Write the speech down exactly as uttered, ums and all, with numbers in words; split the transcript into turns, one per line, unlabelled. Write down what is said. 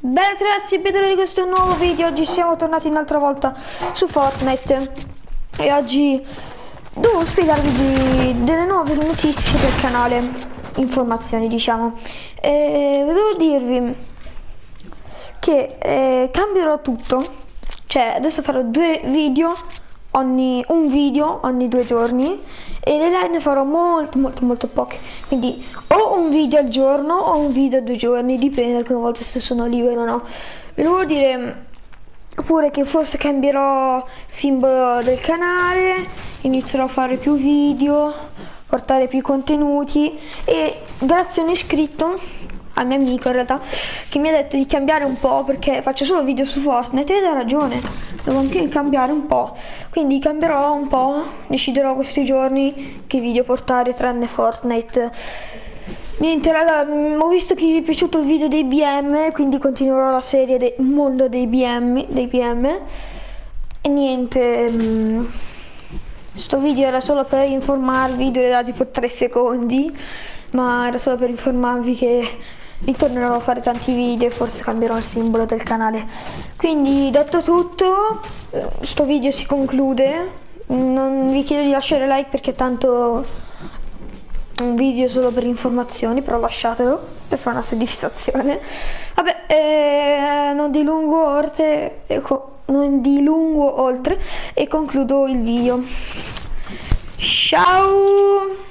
Bene ragazzi, benvenuti in questo nuovo video. Oggi siamo tornati un'altra volta su Fortnite e oggi devo spiegarvi di, delle nuove notizie del canale, informazioni diciamo. E devo dirvi che eh, cambierò tutto, cioè adesso farò due video ogni un video ogni due giorni e le live ne farò molto molto molto poche, quindi o un video al giorno o un video a due giorni, dipende alcune volte se sono libero o no. Vi devo dire pure che forse cambierò simbolo del canale, inizierò a fare più video, portare più contenuti e grazie a un iscritto, al mio amico in realtà, che mi ha detto di cambiare un po' perché faccio solo video su Fortnite ed ha ragione, devo anche cambiare un po', quindi cambierò un po', deciderò questi giorni che video portare tranne Fortnite. Niente raga, ho visto che vi è piaciuto il video dei B M, quindi continuerò la serie del mondo dei B M, dei B M e niente, mh, sto video era solo per informarvi, durerà tipo tre secondi, ma era solo per informarvi che ritornerò a fare tanti video e forse cambierò il simbolo del canale. Quindi detto tutto, sto video si conclude, non vi chiedo di lasciare like perché tanto un video solo per informazioni, però lasciatelo per fare una soddisfazione. Vabbè, eh, non dilungo oltre e non dilungo oltre e concludo il video. Ciao!